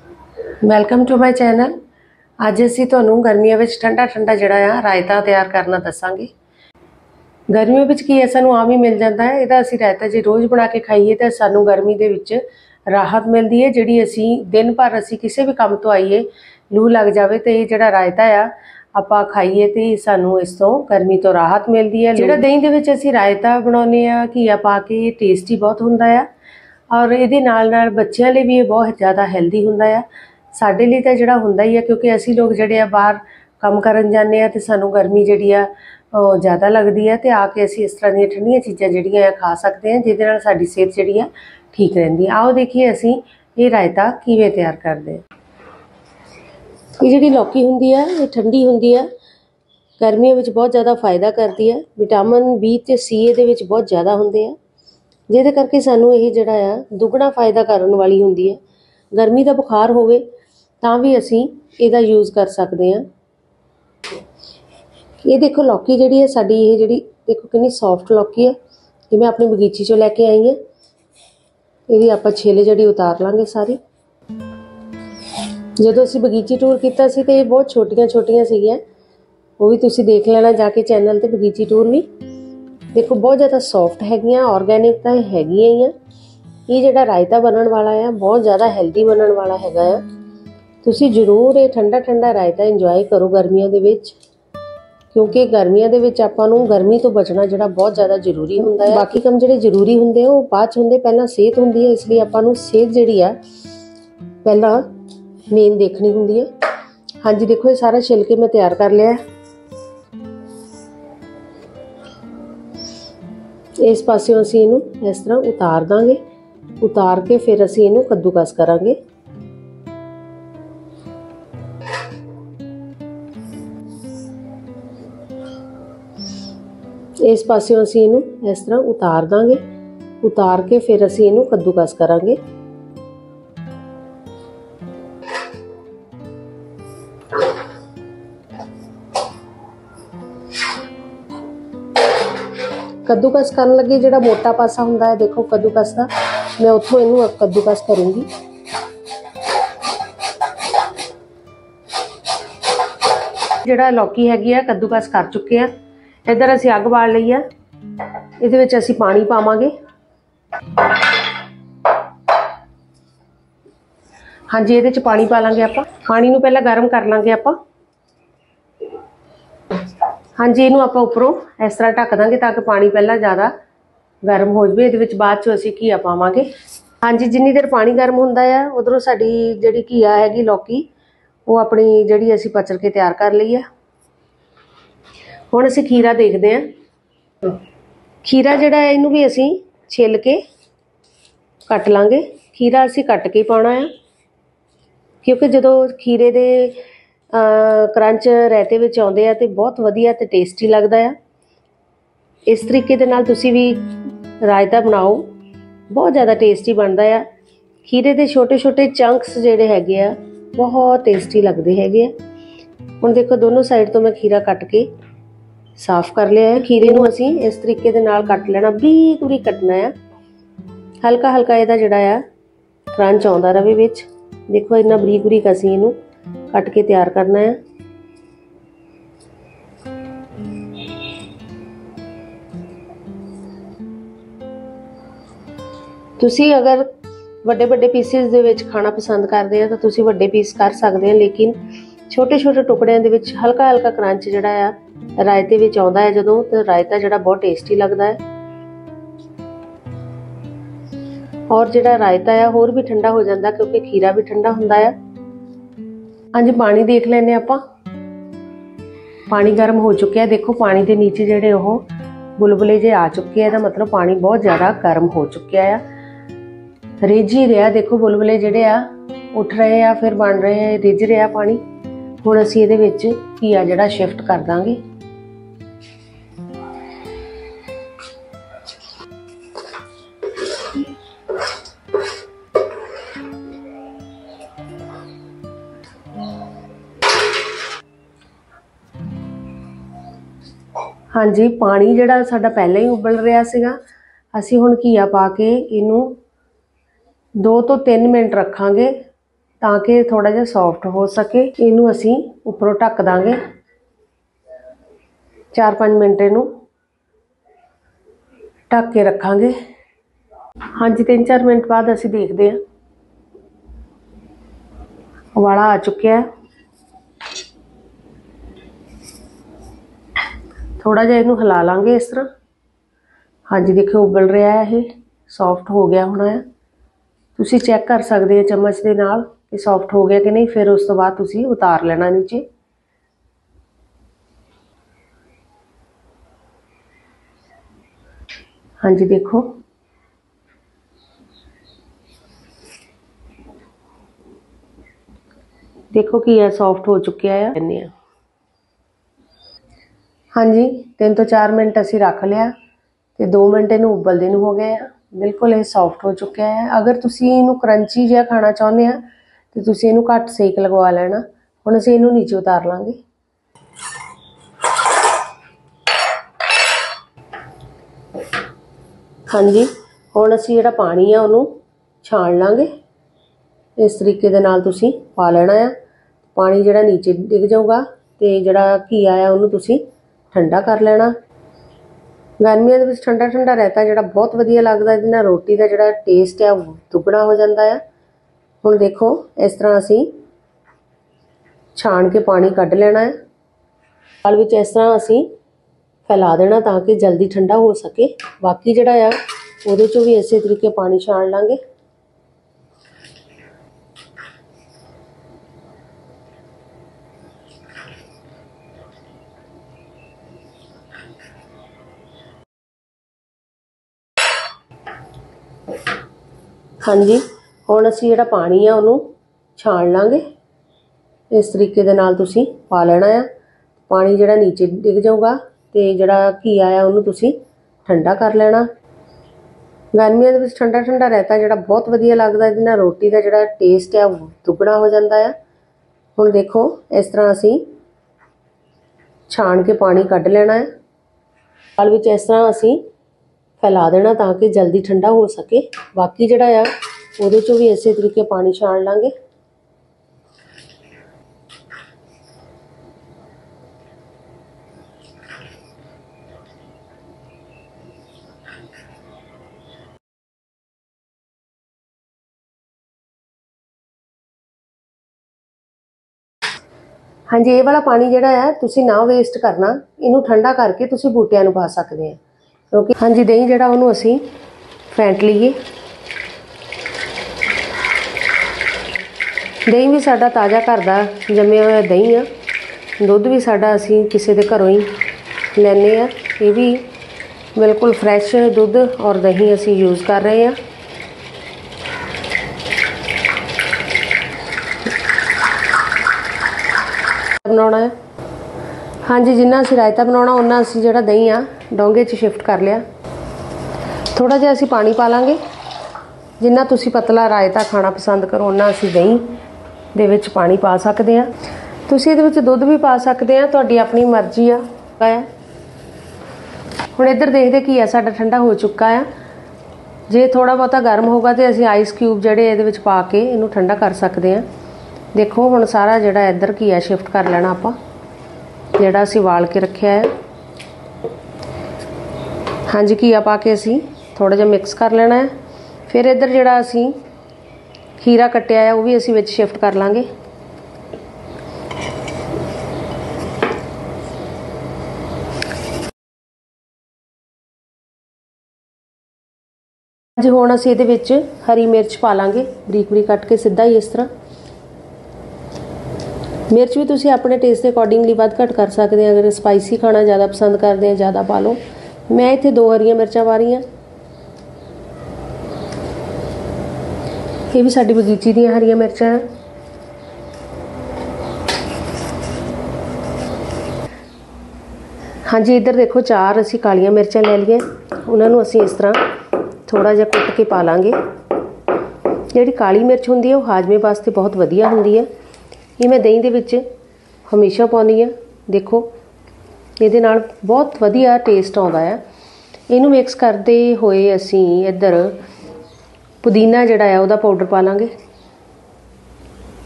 Welcome to my channel. ਅੱਜ ਅਸੀਂ ਤੁਹਾਨੂੰ ਗਰਮੀਆਂ ਵਿੱਚ ਠੰਡਾ ਠੰਡਾ ਜਿਹੜਾ ਆ ਰਾਇਤਾ ਤਿਆਰ ਕਰਨਾ ਦੱਸਾਂਗੇ। ਗਰਮੀਆਂ ਵਿੱਚ ਕੀ ਹੈ, ਸਾਨੂੰ ਆਮ ਹੀ ਮਿਲ ਜਾਂਦਾ ਹੈ। ਇਹਦਾ ਅਸੀਂ ਰਾਇਤਾ ਜੇ ਰੋਜ਼ ਬਣਾ ਕੇ ਖਾਈਏ ਤਾਂ ਸਾਨੂੰ ਗਰਮੀ ਦੇ ਵਿੱਚ ਰਾਹਤ ਮਿਲਦੀ ਹੈ। ਜਿਹੜੀ ਅਸੀਂ ਦਿਨ ਭਰ ਅਸੀਂ ਕਿਸੇ ਵੀ ਕੰਮ ਤੋਂ ਆਈਏ, ਲੂ ਲੱਗ ਜਾਵੇ ਤੇ ਇਹ ਜਿਹੜਾ ਰਾਇਤਾ ਆ ਆਪਾਂ ਖਾਈਏ ਤੇ ਸਾਨੂੰ ਇਸ ਤੋਂ ਗਰਮੀ ਤੋਂ ਰਾਹਤ ਮਿਲਦੀ ਹੈ। ਜਿਹੜਾ ਦਹੀਂ ਦੇ ਵਿੱਚ ਅਸੀਂ ਰਾਇਤਾ ਬਣਾਉਂਦੇ ਆ ਘੀਆ ਪਾ ਕੇ, ਟੇਸਟੀ ਬਹੁਤ ਹੁੰਦਾ ਆ। ਔਰ ਇਹਦੇ ਨਾਲ ਬੱਚਿਆਂ ਲਈ ਵੀ ਇਹ ਬਹੁਤ ਜ਼ਿਆਦਾ ਹੈਲਦੀ ਹੁੰਦਾ ਆ। ਸਾਡੇ ਲਈ ਤਾਂ ਜਿਹੜਾ ਹੁੰਦਾ ਹੀ ਆ, ਕਿਉਂਕਿ ਅਸੀਂ ਲੋਕ ਜਿਹੜੇ ਆ ਬਾਹਰ ਕੰਮ ਕਰਨ ਜਾਂਦੇ ਆ ਤੇ ਸਾਨੂੰ ਗਰਮੀ ਜਿਹੜੀ ਆ ਉਹ ਜ਼ਿਆਦਾ ਲੱਗਦੀ ਹੈ ਤੇ ਆ ਕੇ ਅਸੀਂ ਇਸ ਤਰ੍ਹਾਂ ਦੀਆਂ ਠੰਡੀਆਂ ਚੀਜ਼ਾਂ ਜਿਹੜੀਆਂ ਆ ਖਾ ਸਕਦੇ ਹਾਂ, ਜਿਹਦੇ ਨਾਲ ਸਾਡੀ ਸਿਹਤ ਜਿਹੜੀ ਆ ਠੀਕ ਰਹਿੰਦੀ ਆ। ਆਓ ਦੇਖੀਏ ਅਸੀਂ ਇਹ ਰਾਇਤਾ ਕਿਵੇਂ ਤਿਆਰ ਕਰਦੇ ਹਾਂ। ਇਹ ਜਿਹੜੀ ਲੌਕੀ ਹੁੰਦੀ ਆ ਇਹ ਠੰਡੀ ਹੁੰਦੀ ਆ, ਗਰਮੀਆਂ ਵਿੱਚ ਬਹੁਤ ਜ਼ਿਆਦਾ ਫਾਇਦਾ ਕਰਦੀ ਹੈ। ਵਿਟਾਮਿਨ B ਤੇ C ਇਹਦੇ ਵਿੱਚ ਬਹੁਤ ਜ਼ਿਆਦਾ ਹੁੰਦੇ ਆ, ਜਿਹਦੇ ਕਰਕੇ ਸਾਨੂੰ ਇਹ ਜਿਹੜਾ ਆ ਦੁੱਗਣਾ ਫਾਇਦਾ ਕਰਨ ਵਾਲੀ ਹੁੰਦੀ ਹੈ। ਗਰਮੀ ਦਾ ਬੁਖਾਰ ਹੋਵੇ ਤਾਂ ਵੀ ਅਸੀਂ ਇਹਦਾ ਯੂਜ਼ ਕਰ ਸਕਦੇ ਹਾਂ। ਇਹ ਦੇਖੋ ਲੌਕੀ ਜਿਹੜੀ ਹੈ ਸਾਡੀ, ਇਹ ਜਿਹੜੀ ਦੇਖੋ ਕਿੰਨੀ ਸੌਫਟ ਲੌਕੀ ਹੈ। ਇਹ ਮੈਂ ਆਪਣੀ ਬਗੀਚੀ ਚੋਂ ਲੈ ਕੇ ਆਈ ਹਾਂ। ਇਹਦੀ ਆਪਾਂ ਛਿੱਲ ਜਿਹੜੀ ਉਤਾਰ ਲਾਂਗੇ ਸਾਰੀ। ਜਦੋਂ ਅਸੀਂ ਬਗੀਚੀ ਟੂਰ ਕੀਤਾ ਸੀ ਤੇ ਇਹ ਬਹੁਤ ਛੋਟੀਆਂ ਸੀਗੀਆਂ, ਉਹ ਵੀ ਤੁਸੀਂ ਦੇਖ ਲੈਣਾ ਜਾ ਕੇ ਚੈਨਲ ਤੇ, ਬਗੀਚੀ ਟੂਰ ਵੀ। ਦੇਖੋ ਬਹੁਤ ਜ਼ਿਆਦਾ ਸੌਫਟ ਹੈਗੀਆਂ, ਆਰਗੈਨਿਕ ਤਾਂ ਹੈਗੀਆਂ ਹੀ ਆ। ਇਹ ਜਿਹੜਾ ਰਾਇਤਾ ਬਣਨ ਵਾਲਾ ਆ ਬਹੁਤ ਜ਼ਿਆਦਾ ਹੈਲਦੀ ਬਣਨ ਵਾਲਾ ਹੈਗਾ ਆ। ਤੁਸੀਂ ਜ਼ਰੂਰ ਇਹ ਠੰਡਾ ਠੰਡਾ ਰਾਇਤਾ ਇੰਜੋਏ ਕਰੋ ਗਰਮੀਆਂ ਦੇ ਵਿੱਚ, ਕਿਉਂਕਿ ਗਰਮੀਆਂ ਦੇ ਵਿੱਚ ਆਪਾਂ ਨੂੰ ਗਰਮੀ ਤੋਂ ਬਚਣਾ ਜਿਹੜਾ ਬਹੁਤ ਜ਼ਿਆਦਾ ਜ਼ਰੂਰੀ ਹੁੰਦਾ ਹੈ। ਬਾਕੀ ਕੰਮ ਜਿਹੜੇ ਜ਼ਰੂਰੀ ਹੁੰਦੇ ਆ ਉਹ ਬਾਅਦ 'ਚ ਹੁੰਦੇ, ਪਹਿਲਾਂ ਸਿਹਤ ਹੁੰਦੀ ਹੈ। ਇਸ ਲਈ ਆਪਾਂ ਨੂੰ ਸਿਹਤ ਜਿਹੜੀ ਆ ਪਹਿਲਾਂ ਮੇਨ ਦੇਖਣੀ ਹੁੰਦੀ ਹੈ। ਹਾਂਜੀ ਦੇਖੋ ਇਹ ਸਾਰਾ ਛਿੱਲ ਕੇ ਮੈਂ ਤਿਆਰ ਕਰ ਲਿਆ। ਇਸ ਪਾਸਿਓਂ ਅਸੀਂ ਇਹਨੂੰ ਇਸ ਤਰ੍ਹਾਂ ਉਤਾਰ ਦਾਂਗੇ। ਉਤਾਰ ਕੇ ਫਿਰ ਅਸੀਂ ਇਹਨੂੰ ਕੱਦੂਕਸ ਕਰਾਂਗੇ। ਇਸ ਪਾਸਿਓਂ ਅਸੀਂ ਇਹਨੂੰ ਇਸ ਤਰ੍ਹਾਂ ਉਤਾਰ ਦਾਂਗੇ। ਉਤਾਰ ਕੇ ਫਿਰ ਅਸੀਂ ਇਹਨੂੰ ਕੱਦੂਕਸ ਕਰਾਂਗੇ। ਕੱਦੂਕਸ ਕਰਨ ਲੱਗੇ ਜਿਹੜਾ ਮੋਟਾ ਪਾਸਾ ਹੁੰਦਾ ਹੈ, ਦੇਖੋ ਕੱਦੂਕਸ ਦਾ, ਮੈਂ ਉੱਥੋਂ ਇਹਨੂੰ ਕੱਦੂਕਸ ਕਰੂੰਗੀ। ਜਿਹੜਾ ਲੌਕੀ ਹੈਗੀ ਆ ਕੱਦੂਕਸ ਕਰ ਚੁੱਕੇ ਆ। ਇੱਧਰ ਅਸੀਂ ਅੱਗ ਬਾਲ ਲਈ ਆ। ਇਹਦੇ ਵਿੱਚ ਅਸੀਂ ਪਾਣੀ ਪਾਵਾਂਗੇ। ਹਾਂਜੀ ਇਹਦੇ 'ਚ ਪਾਣੀ ਪਾ ਲਾਂਗੇ ਆਪਾਂ। ਪਾਣੀ ਨੂੰ ਪਹਿਲਾਂ ਗਰਮ ਕਰ ਲਾਂਗੇ ਆਪਾਂ। ਹਾਂਜੀ ਇਹਨੂੰ ਆਪਾਂ ਉੱਪਰੋਂ ਇਸ ਤਰ੍ਹਾਂ ਢੱਕ ਦਾਂਗੇ ਤਾਂ ਕਿ ਪਾਣੀ ਪਹਿਲਾਂ ਜ਼ਿਆਦਾ ਗਰਮ ਹੋ ਜਾਵੇ। ਇਹਦੇ ਵਿੱਚ ਬਾਅਦ 'ਚੋਂ ਅਸੀਂ ਘੀਆ ਪਾਵਾਂਗੇ। ਹਾਂਜੀ ਜਿੰਨੀ ਦੇਰ ਪਾਣੀ ਗਰਮ ਹੁੰਦਾ ਆ ਉਧਰੋਂ ਸਾਡੀ ਜਿਹੜੀ ਘੀਆ ਹੈਗੀ ਲੌਕੀ ਉਹ ਆਪਣੀ ਜਿਹੜੀ ਅਸੀਂ ਪਚਰ ਕੇ ਤਿਆਰ ਕਰ ਲਈ ਆ। ਹੁਣ ਅਸੀਂ ਖੀਰਾ ਦੇਖਦੇ ਹਾਂ। ਖੀਰਾ ਜਿਹੜਾ ਹੈ ਇਹਨੂੰ ਵੀ ਅਸੀਂ ਛਿੱਲ ਕੇ ਕੱਟ ਲਾਂਗੇ। ਖੀਰਾ ਅਸੀਂ ਕੱਟ ਕੇ ਪਾਉਣਾ ਆ, ਕਿਉਂਕਿ ਜਦੋਂ ਖੀਰੇ ਦੇ ਕਰੰਚ ਰਾਇਤੇ ਵਿੱਚ ਆਉਂਦੇ ਆ ਤੇ ਬਹੁਤ ਵਧੀਆ ਤੇ ਟੇਸਟੀ ਲੱਗਦਾ ਆ। ਇਸ ਤਰੀਕੇ ਦੇ ਨਾਲ ਤੁਸੀਂ ਵੀ ਰਾਇਤਾ ਬਣਾਓ, ਬਹੁਤ ਜ਼ਿਆਦਾ ਟੇਸਟੀ ਬਣਦਾ ਆ। ਖੀਰੇ ਦੇ ਛੋਟੇ ਛੋਟੇ ਚੰਕਸ ਜਿਹੜੇ ਹੈਗੇ ਆ ਬਹੁਤ ਟੇਸਟੀ ਲੱਗਦੇ ਹੈਗੇ ਆ। ਹੁਣ ਦੇਖੋ ਦੋਨੋਂ ਸਾਈਡ ਤੋਂ ਮੈਂ ਖੀਰਾ ਕੱਟ ਕੇ ਸਾਫ਼ ਕਰ ਲਿਆ ਹੈ। ਖੀਰੇ ਨੂੰ ਅਸੀਂ ਇਸ ਤਰੀਕੇ ਦੇ ਨਾਲ ਕੱਟ ਲੈਣਾ, ਬਰੀਕ ਬਰੀਕ ਕੱਟਣਾ ਆ। ਹਲਕਾ ਹਲਕਾ ਇਹਦਾ ਜਿਹੜਾ ਆ ਕਰੰਚ ਆਉਂਦਾ ਰਵੇ ਵਿੱਚ। ਦੇਖੋ ਇੰਨਾ ਬਰੀਕ ਬਰੀਕ ਅਸੀਂ ਇਹਨੂੰ ਕੱਟ ਕੇ ਤਿਆਰ ਕਰਨਾ ਹੈ। ਤੁਸੀਂ ਅਗਰ ਵੱਡੇ ਵੱਡੇ ਪੀਸਿਸ ਦੇ ਵਿੱਚ ਖਾਣਾ ਪਸੰਦ ਕਰਦੇ ਆ ਤਾਂ ਤੁਸੀਂ ਵੱਡੇ ਪੀਸ ਕਰ ਸਕਦੇ ਆ, ਲੇਕਿਨ ਛੋਟੇ ਛੋਟੇ ਟੁਕੜਿਆਂ ਦੇ ਵਿੱਚ ਹਲਕਾ ਹਲਕਾ ਕਰੰਚ ਜਿਹੜਾ ਆ ਰਾਇਤੇ ਵਿੱਚ ਆਉਂਦਾ ਹੈ ਜਦੋਂ, ਤਾਂ ਰਾਇਤਾ ਜਿਹੜਾ ਬਹੁਤ ਟੇਸਟੀ ਲੱਗਦਾ ਹੈ। ਔਰ ਜਿਹੜਾ ਰਾਇਤਾ ਆ ਹੋਰ ਵੀ ਠੰਡਾ ਹੋ ਜਾਂਦਾ ਕਿਉਂਕਿ ਖੀਰਾ ਵੀ ਠੰਡਾ ਹੁੰਦਾ ਆ। ਹਾਂਜੀ ਪਾਣੀ ਦੇਖ ਲੈਂਦੇ ਆਪਾਂ। ਪਾਣੀ ਗਰਮ ਹੋ ਚੁੱਕਿਆ। ਦੇਖੋ ਪਾਣੀ ਦੇ ਨੀਚੇ ਜਿਹੜੇ ਉਹ ਬੁਲਬੁਲੇ ਜੇ ਆ ਚੁੱਕੇ ਆ, ਇਹਦਾ ਮਤਲਬ ਪਾਣੀ ਬਹੁਤ ਜ਼ਿਆਦਾ ਗਰਮ ਹੋ ਚੁੱਕਿਆ ਆ। ਰਿੱਝ ਹੀ ਰਿਹਾ, ਦੇਖੋ ਬੁਲਬੁਲੇ ਜਿਹੜੇ ਆ ਉੱਠ ਰਹੇ ਆ, ਫਿਰ ਬਣ ਰਹੇ ਆ, ਰਿੱਝ ਰਿਹਾ ਪਾਣੀ। ਹੁਣ ਅਸੀਂ ਇਹਦੇ ਵਿੱਚ ਘੀਆ ਜਿਹੜਾ ਸ਼ਿਫਟ ਕਰ ਦਾਂਗੇ। ਹਾਂਜੀ ਪਾਣੀ ਜਿਹੜਾ ਸਾਡਾ ਪਹਿਲਾਂ ਹੀ ਉਬਲ ਰਿਹਾ ਸੀਗਾ। ਅਸੀਂ ਹੁਣ ਘੀਆ ਪਾ ਕੇ ਇਹਨੂੰ 2 ਤੋਂ 3 ਮਿੰਟ ਰੱਖਾਂਗੇ ਤਾਂ ਕਿ ਥੋੜਾ ਜਿਹਾ ਸੌਫਟ ਹੋ ਸਕੇ। ਇਹਨੂੰ ਅਸੀਂ ਉੱਪਰੋਂ ਢੱਕ ਦਾਂਗੇ 4-5 ਮਿੰਟ ਇਹਨੂੰ ਢੱਕ ਕੇ ਰੱਖਾਂਗੇ। ਹਾਂਜੀ 3-4 ਮਿੰਟ ਬਾਅਦ ਅਸੀਂ ਦੇਖਦੇ ਹਾਂ, ਉਬਾਲਾ ਆ ਚੁੱਕਿਆ ਹੈ। थोड़ा जिहा इनू हिला लांगे इस तरह। हाँ जी देखो उबल रहा है, ये सॉफ्ट हो गया होना है। तुसी चेक कर सकते हो चम्मच के नाल कि सॉफ्ट हो गया कि नहीं। फिर उस तो बाद तुसी उतार लेना नीचे। हाँ जी देखो देखो कि यह सॉफ्ट हो चुका है। हाँ जी 3 ਤੋਂ 4 मिनट असी रख लिया तो 2 मिनट इनू उबलते नूं हो गए। बिल्कुल ये सॉफ्ट हो चुका है। अगर तुसी इनू क्रंची जिहा खाना चाहुंदे आ तो तुसी इनू घट सेक लगवा लेना। हुण असीं इनू नीचे उतार लांगे। हाँ जी हुण असीं जिहड़ा पानी आ उहनूं छाण लांगे। इस तरीके दे नाल तुसी पा लेना है। पानी जिहड़ा नीचे डिग जाऊगा तो जिहड़ा घीआ आ उहनूं तुसी ठंडा कर लेना। गर्मियों के ठंडा ठंडा रायता जो बहुत वधिया लगता है। इहदे रोटी का जो टेस्ट है दुगना हो जाता है। हुण देखो इस तरह असी छाण के पानी कढ़ लेना है। दाल विच इस तरह असी फैला देना ताकि जल्दी ठंडा हो सके। बाकी जिहड़ा आ उहदे चों भी इसे तरीके पानी छाण लांगे। हाँ जी हुण असीं जिहड़ा पानी आ उहनूं छाण लांगे। इस तरीके दे नाल तुसीं पा लेना है। पानी जिहड़ा नीचे डिग जाऊगा तो जिहड़ा घीआ आ उहनूं तुसीं ठंडा कर लेना। गर्मियों के ठंडा ठंडा रायता जो बहुत वधिया लगता है। इहदे रोटी का जो टेस्ट है दुगना हो जाता है। हुण देखो इस तरह असीं छाण के पानी कढ़ लेना है। दाल विच इस तरह असीं फैला देना ताकि जल्दी ठंडा हो सके। बाकी जिहड़ा आ उहदे चों भी इसे तरीके पानी छाण लांगे। हाँ जी ये वाला पानी जिहड़ा है तुसीं ना वेस्ट करना। इनू ठंडा करके तुसीं बूटियां नूं पा सकदे हैं। क्योंकि हाँ जी दही जिहड़ा उहनूं असीं फेंट लईए। दही भी साडा ताज़ा घर दा जम्मिया होया दही आ। दुध भी साडा असीं किसी दे घरों ही लैने आ। ये भी बिल्कुल फ्रैश दुध और दही असीं यूज़ कर रहे हैं। बनाउणा है हाँ जी जिन्ना असीं रायता बनाउणा उन्ना असीं जिहड़ा दही आ डोंगे च शिफ्ट कर लिया। थोड़ा जिहा असीं पानी पा लांगे। जिन्ना तुसीं पतला रायता खाना पसंद करो उन्ना असीं दही दे विच पानी पा सकते हैं। तुसीं इहदे विच दुध भी पा सकते हैं, तुहाडी अपनी मर्जी आ। हुण इधर देखदे घीआ साडा ठंडा हो चुका है। जे थोड़ा बहुता गर्म होगा तो असीं आइस क्यूब जिहड़े इहदे विच पा के इहनूं ठंडा कर सकते हैं। देखो हुण सारा जिहड़ा इधर घीआ शिफ्ट कर लेना आपां जिहड़ा असीं वाल के रखिया है। हाँ जी घीआ पा के असीं थोड़ा जिहा मिक्स कर लेना है। फिर इधर जिहड़ा असीं खीरा कट्टिया है वो भी असीं विच शिफ्ट कर लांगे। जी हुण असीं इहदे विच हरी मिर्च पा लांगे बरीक बरीक कट के सीधा ही इस तरह। मिर्च भी तुसीं अपने टेस्ट के अकॉर्डिंगली वध घट कर सकते हैं। अगर स्पाइसी खाना ज़्यादा पसंद करते हैं ज़्यादा पा लो। मैं इत्थे 2 हरियां मिर्चां पा रही हूँ। ये भी साडी बगीची दी हरियां मिर्चां हैं। हाँ जी इधर देखो 4 असी कालियां मिर्चां ले लिया। उन्होंने असी इस तरह थोड़ा जिहा कुट के पा लांगे। जिहड़ी काली मिर्च हुंदी है वो हाजमे वास्ते बहुत वधिया हुंदी है। ये मैं दही दे विच हमेशा पाउंदी हाँ। देखो ये नाल बहुत वधिया टेस्ट आउंदा है। इनू मिक्स करते हुए असीं इधर पुदीना जिहड़ा है उहदा पाउडर पा लांगे।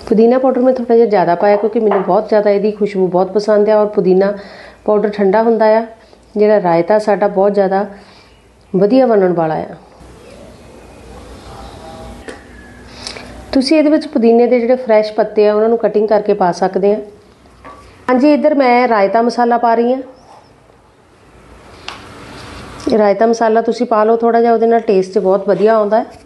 पुदीना पाउडर मैं थोड़ा जिहा ज़्यादा पाया क्योंकि मैंने बहुत ज़्यादा इसकी खुशबू बहुत पसंद है और पुदीना पाउडर ठंडा हुंदा आ। जिहड़ा रायता साडा बहुत ज़्यादा वधिया बनन वाला आ। तुसीं इहदे विच पुदीने दे जिहड़े फ्रैश पत्ते आ उन्हां नूं कटिंग करके पा सकदे आ। हाँ जी, इधर मैं रायता मसाला पा रही हाँ। रायता मसाला तुसीं पा लो थोड़ा जिहा, उहदे नाल टेस्ट बहुत वधिया आउंदा है।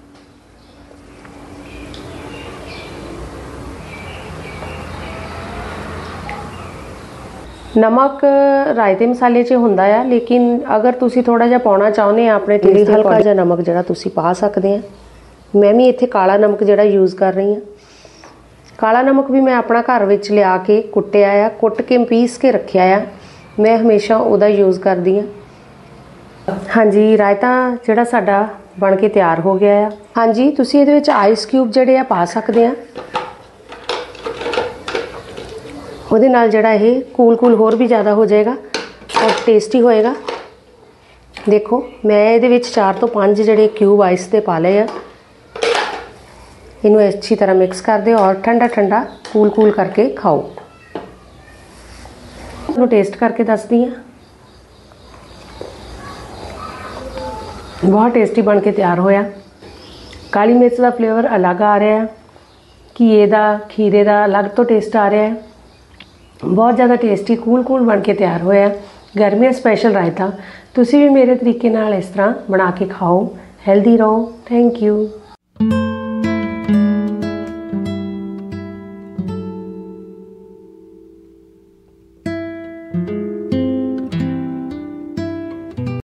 नमक रायते मसाले 'च हुंदा आ, लेकिन अगर तुसीं थोड़ा जिहा पाउणा चाहुंदे आ अपने टेस्ट दे हल्का जिहा नमक जिहड़ा तुसीं पा सकदे आ। मैं भी इत्थे काला नमक जिहड़ा यूज़ कर रही हाँ। काला नमक भी मैं अपना घर विच लिया के कुट्टिया आ, कुट के पीस के रखिया आ। मैं हमेशा उहदा यूज़ करदी हाँ। हाँ जी, रायता जिहड़ा साडा बन के तैयार हो गया है। हाँ जी, तुसीं इहदे विच आइस क्यूब जिहड़े आ पा सकदे आ। ਉਹਦੇ ਨਾਲ ਜਿਹੜਾ ਇਹ ਕੂਲ ਹੋਰ ਵੀ ਜ਼ਿਆਦਾ ਹੋ ਜਾਏਗਾ ਔਰ ਟੇਸਟੀ ਹੋਏਗਾ। ਦੇਖੋ ਮੈਂ ਇਹਦੇ ਵਿੱਚ 4 ਤੋਂ 5 ਜਿਹੜੇ ਕਿਊਬ ਆਈਸ ਦੇ ਪਾ ਲਏ ਆ। ਇਹਨੂੰ ਅੱਛੀ ਤਰ੍ਹਾਂ ਮਿਕਸ ਕਰ ਦਿਓ ਔਰ ਠੰਡਾ ਠੰਡਾ ਕੂਲ ਕਰਕੇ ਖਾਓ। ਇਹਨੂੰ ਟੇਸਟ ਕਰਕੇ ਦੱਸਦੀ ਹਾਂ। ਬਹੁਤ ਟੇਸਟੀ ਬਣ ਕੇ ਤਿਆਰ ਹੋਇਆ। ਕਾਲੀ ਮਿਰਚ ਦਾ ਫਲੇਵਰ ਅਲੱਗ ਆ ਰਿਹਾ ਹੈ, ਘੀਏ ਦਾ ਖੀਰੇ ਦਾ ਅਲੱਗ ਤੋਂ ਟੇਸਟ ਆ ਰਿਹਾ ਹੈ। बहुत ज़्यादा टेस्टी कूल बन के तैयार होया गर्मियां स्पैशल रायता। तुसी भी मेरे तरीके नाल इस तरह बना के खाओ। हेल्दी रहो। Thank you.